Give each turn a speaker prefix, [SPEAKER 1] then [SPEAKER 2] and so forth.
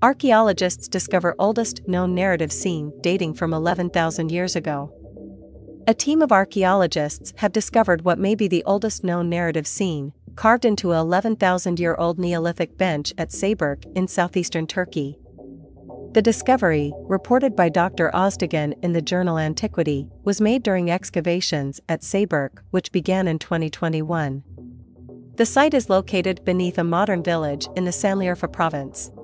[SPEAKER 1] Archaeologists discover oldest known narrative scene dating from 11,000 years ago. A team of archaeologists have discovered what may be the oldest known narrative scene, carved into a 11,000-year-old Neolithic bench at Sayburç in southeastern Turkey. The discovery, reported by Dr Özdoğan in the journal Antiquity, was made during excavations at Sayburç, which began in 2021. The site is located beneath a modern village in the Şanlıurfa Province.